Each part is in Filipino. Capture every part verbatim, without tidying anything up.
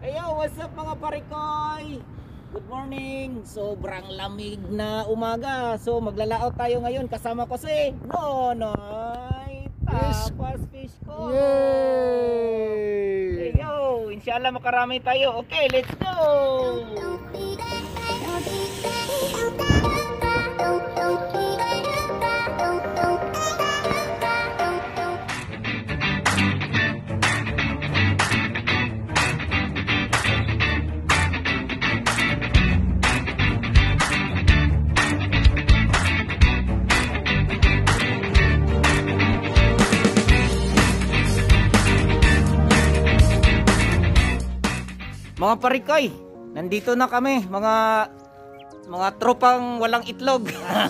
Ayo, what's up mga parikoy? Good morning. Sobrang lamig na umaga. So maglalaot tayo ngayon. Kasama ko si Nonoy Tapas Fish ko. Yay! Ayo, inshallah makarami tayo. Okay, let's go. Mga parikoy, nandito na kami, mga mga tropang walang itlog.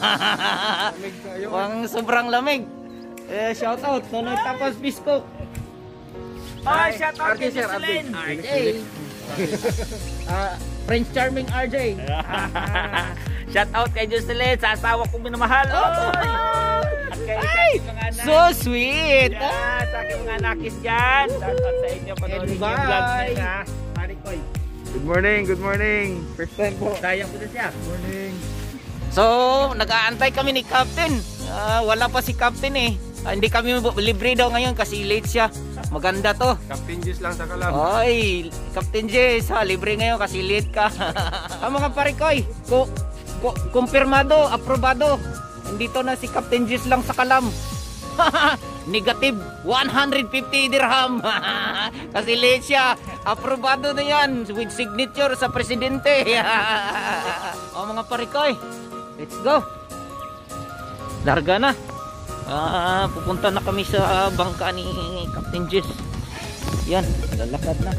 Ang sobrang lamig. Eh, shout out Nonoy Tapas Fish ko. Ah, shout out kay Jocelyn. R J. Ah, Prince Charming R J. Shout out kay Jocelyn sa asawa kong minamahal. Oy! At kay sa aking mga anak. So sweet. Yeah, sa aking mga anakis dyan. Shout out sa inyo. Panoorin yung vlogs nila. Parikoy. Good morning, good morning. First time po. Sayang po na siya. Good morning. So, nag-aantay kami ni Captain. Ah, wala pa si Captain eh. Ah, hindi kami libre daw ngayon kasi late siya. Maganda to. Captain Juice lang sa kalam. Oy, Captain Jess, ha, libre ngayon kasi late ka. Ang mga parikoy, ko, ko, kumpirmado, aprobado. Nandito na si Captain Jess lang sa kalam. Negative one hundred fifty dirham. Kasi late siya. Aprobado na yan with signature sa presidente. O mga parikoy, let's go. Larga na. Ah, pupunta na kami sa bangka ni Captain Jess. Yan, lalakad na.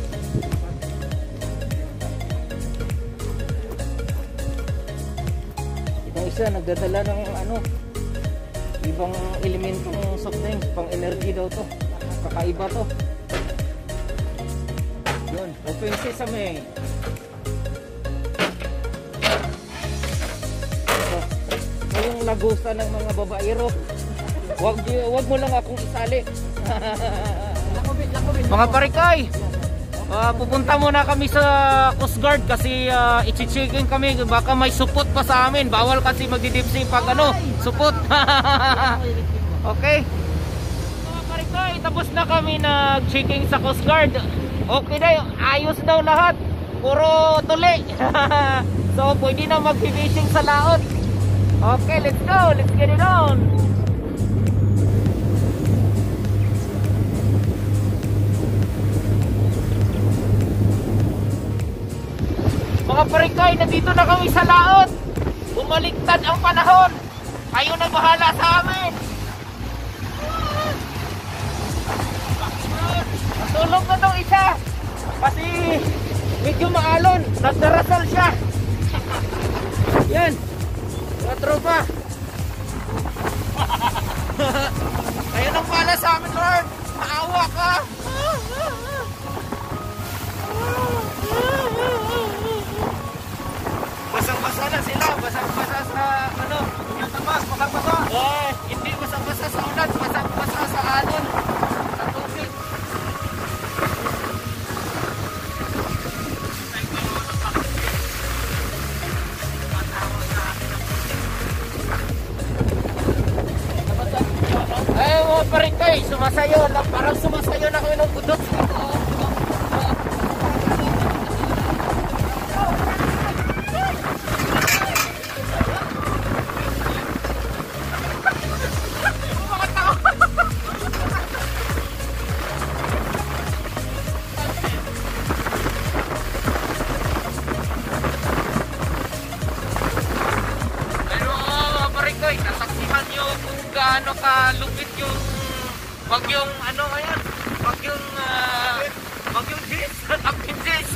Itong isa nagdadala ng ano, ibang elementong soft drinks, pang energy daw to. Kakaiba to. Yun, open sesame. So, ito yung lagusta ng mga babaero. Wag, wag mo lang akong isali. Mga parikoy, uh, pupunta muna kami sa Coast Guard kasi uh, i-checkin kami, baka may supot pa sa amin. Bawal kasi magdidipsing pag ano, supot. Okay. Mga parikoy, tapos na kami nag-checking sa Coast Guard. Okay na, ayos daw lahat. Puro tuli. So pwede na mag-fishing sa laot. Okay, let's go, let's get it on. Mga parikoy, nandito na kami sa laot. Bumaliktad ang panahon. Kayo na bahala sa amin. Tulog na tong isa. Kasi medyo maalon. Nagdarasal siya. Yan. Mga tropa. Kayo nang bahala sa amin, Lord. Maawa ka. Basang-basa na sila, basang-basa sa ano, yung tapas, basang-basa. Eh, hindi basang-basa sa ulan, basang-basa sa alon, sa tubig. Ay, mga parikoy, sumasayo lang, parang sumasayo na kami ng kudot. Nasaksihan nyo kung gaano kalupit yung bagyong ano ngayon, bagyong uh, bagyong Jess, Captain Jess.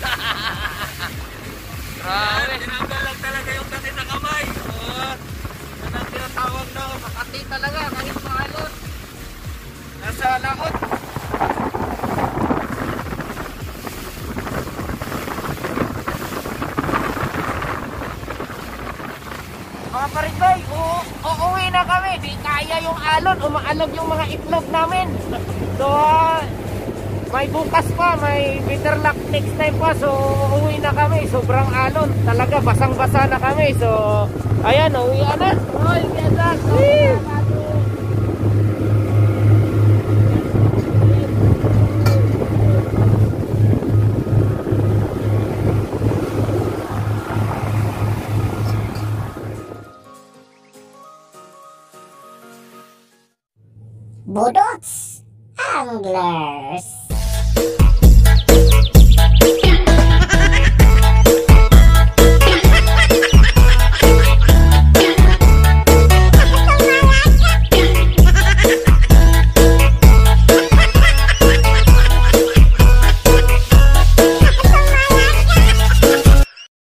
Grabe, tinanggal lang talaga yung kasi na kamay. Oh, yan ang tinatawag na makati talaga kahit maalon. Nasa laot. Mga parikoy, uuwi na kami. Di kaya yung alon, umaalog yung mga itlog namin. So, uh, may bukas pa, may better luck next time pa. So uwi na kami, sobrang alon talaga, basang-basa na kami. So ayan, uwi na. Oy, ganda. Budots Anglers.